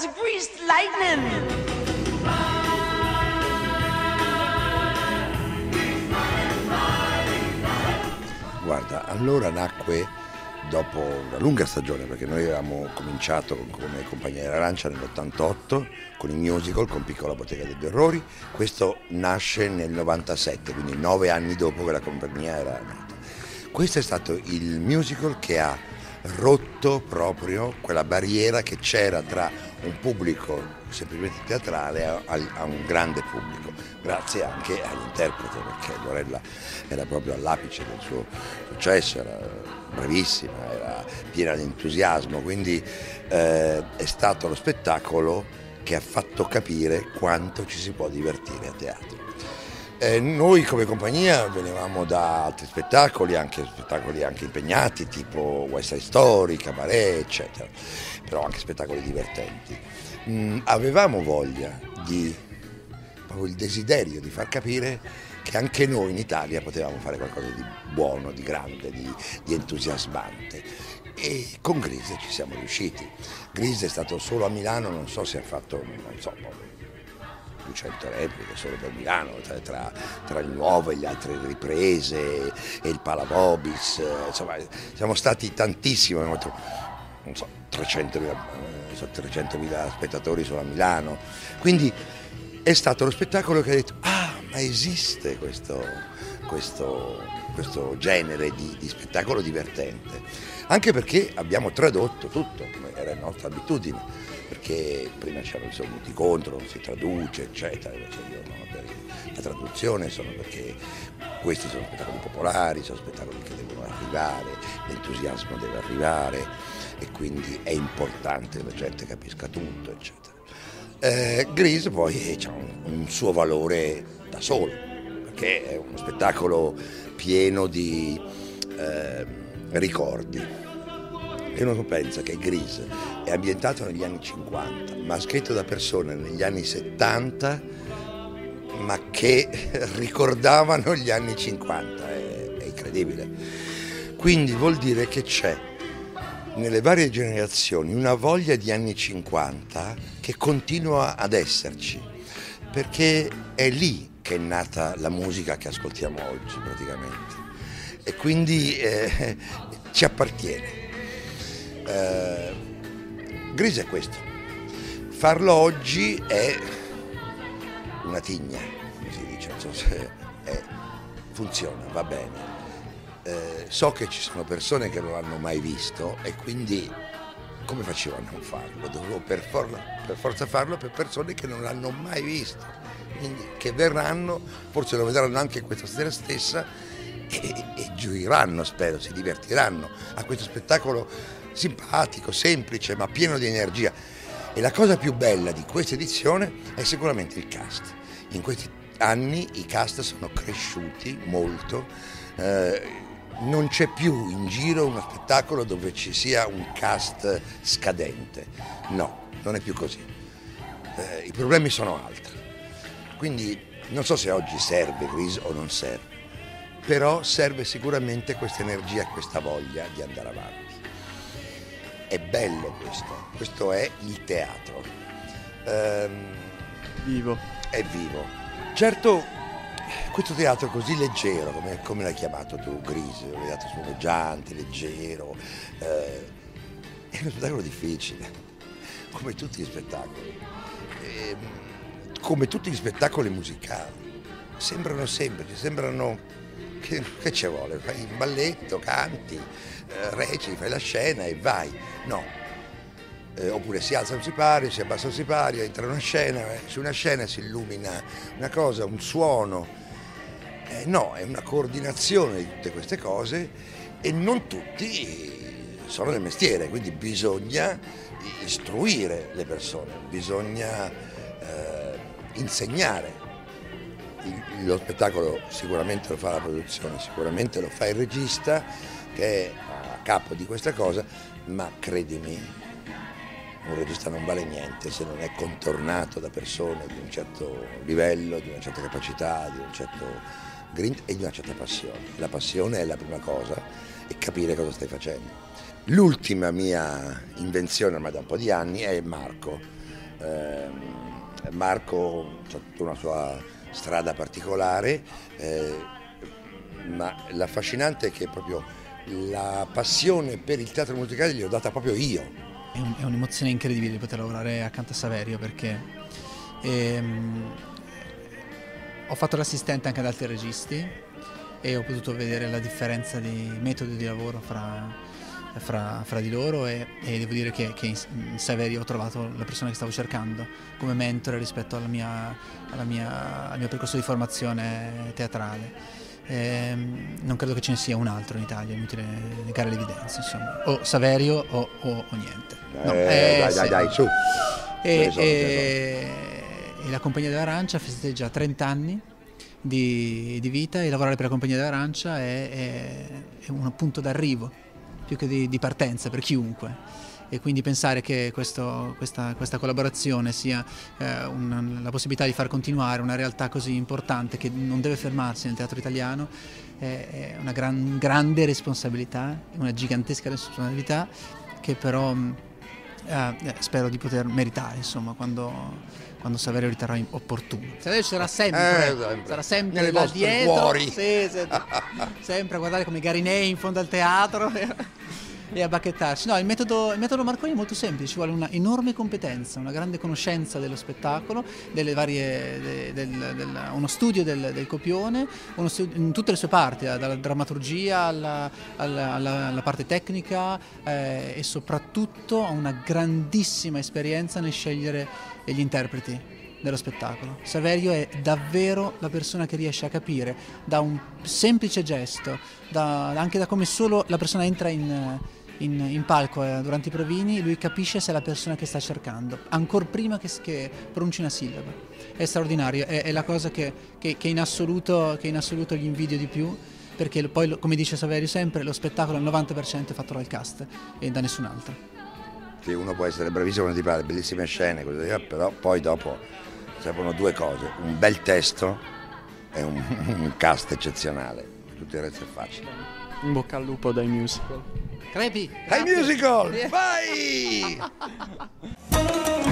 That's greased lightning. Guarda, allora nacque dopo una lunga stagione, perché noi avevamo cominciato come Compagnia dell'Arancia nell'88 con i musical, con Piccola Bottega degli Orrori. Questo nasce nel 97, quindi 9 anni dopo che la compagnia era nata. Questo è stato il musical che ha rotto proprio quella barriera che c'era tra un pubblico semplicemente teatrale a un grande pubblico, grazie anche all'interprete, perché Lorella era proprio all'apice del suo successo, era bravissima, era piena di entusiasmo, quindi è stato lo spettacolo che ha fatto capire quanto ci si può divertire a teatro. Noi come compagnia venivamo da altri spettacoli anche impegnati, tipo West Side Story, Cabaret, eccetera, però anche spettacoli divertenti. Avevamo voglia proprio il desiderio di far capire che anche noi in Italia potevamo fare qualcosa di buono, di grande, di entusiasmante. E con Grease ci siamo riusciti. Grease è stato solo a Milano, non so se ha fatto, 200 repliche solo per Milano, tra il nuovo e le altre riprese e il Palabobis, insomma siamo stati tantissimo, non so, 300.000 spettatori solo a Milano, quindi è stato lo spettacolo che ha detto ma esiste questo genere di spettacolo divertente, anche perché abbiamo tradotto tutto come era la nostra abitudine, perché prima c'erano i venuti contro, non si traduce, eccetera, invece io non ho per la traduzione, sono perché questi sono spettacoli popolari, sono spettacoli che devono arrivare, l'entusiasmo deve arrivare e quindi è importante che la gente capisca tutto, eccetera. Grease poi ha un suo valore da solo, perché è uno spettacolo pieno di ricordi. E uno pensa che Grease è ambientato negli anni 50, ma scritto da persone negli anni 70, ma che ricordavano gli anni 50, è incredibile. Quindi vuol dire che c'è nelle varie generazioni una voglia di anni 50 che continua ad esserci, perché è lì che è nata la musica che ascoltiamo oggi praticamente, e quindi ci appartiene. Grease è questo, farlo oggi è una tigna, come si dice, non so se funziona, va bene. So che ci sono persone che non l'hanno mai visto e quindi come facevo a non farlo? Dovevo per forza farlo per persone che non l'hanno mai visto, quindi che verranno, forse lo vedranno anche questa sera stessa e gioiranno, spero, si divertiranno a questo spettacolo simpatico, semplice, ma pieno di energia. E la cosa più bella di questa edizione è sicuramente il cast. In questi anni i cast sono cresciuti molto, non c'è più in giro uno spettacolo dove ci sia un cast scadente, no, non è più così. I problemi sono altri, quindi non so se oggi serve Grease o non serve, però serve sicuramente questa energia, questa voglia di andare avanti. È bello questo è il teatro. Vivo. È vivo. Certo, questo teatro così leggero, come l'hai chiamato tu, Grease, un teatro spumeggiante, leggero, è uno spettacolo difficile, come tutti gli spettacoli, come tutti gli spettacoli musicali. Sembrano semplici, sembrano che ci vuole, fai un balletto, canti, reciti, fai la scena e vai. No, oppure si alza non si pari, si abbassa non si pari, entra una scena, su una scena si illumina una cosa, un suono. No, è una coordinazione di tutte queste cose e non tutti sono del mestiere, quindi bisogna istruire le persone, bisogna insegnare. Lo spettacolo sicuramente lo fa la produzione, sicuramente lo fa il regista che è a capo di questa cosa, ma credimi, un regista non vale niente se non è contornato da persone di un certo livello, di una certa capacità, di un certo grinta e di una certa passione. La passione è la prima cosa e capire cosa stai facendo. L'ultima mia invenzione ormai da un po' di anni è Marco. Marco ha tutta una sua strada particolare, ma l'affascinante è che proprio la passione per il teatro musicale gliel'ho data proprio io. È un'emozione incredibile poter lavorare accanto a Saverio, perché ho fatto l'assistente anche ad altri registi e ho potuto vedere la differenza di metodo di lavoro fra di loro, e devo dire che in Saverio ho trovato la persona che stavo cercando come mentore rispetto al mio percorso di formazione teatrale. Non credo che ce ne sia un altro in Italia, è inutile negare l'evidenza, insomma, o Saverio o niente. No, dai, su. E la Compagnia dell'Arancia festeggia 30 anni di vita, e lavorare per la Compagnia dell'Arancia è un punto d'arrivo più che di partenza per chiunque. E quindi pensare che questa collaborazione sia la possibilità di far continuare una realtà così importante che non deve fermarsi nel teatro italiano è una grande responsabilità, una gigantesca responsabilità che però spero di poter meritare, insomma, quando Saverio riterrà opportuno. Saverio sarà sempre là dietro, cuori. Sì, sempre a guardare come Garinei in fondo al teatro e a bacchettarci. No, il metodo Marconi è molto semplice, ci vuole una enorme competenza, una grande conoscenza dello spettacolo, delle varie, uno studio del copione, in tutte le sue parti, dalla drammaturgia alla parte tecnica, e soprattutto una grandissima esperienza nel scegliere gli interpreti dello spettacolo. Saverio è davvero la persona che riesce a capire da un semplice gesto, anche da come solo la persona entra in palco durante i provini, lui capisce se è la persona che sta cercando, ancora prima che pronunci una sillaba. È straordinario, è la cosa che in assoluto gli invidio di più, perché poi, come dice Saverio sempre, lo spettacolo al 90% è fatto dal cast e da nessun altro. Sì, uno può essere bravissimo quando ti pare, bellissime scene, però poi dopo servono due cose: un bel testo e un cast eccezionale. Tutto il resto è facile. In bocca al lupo dai musical. Crepi! Dai musical! Vai!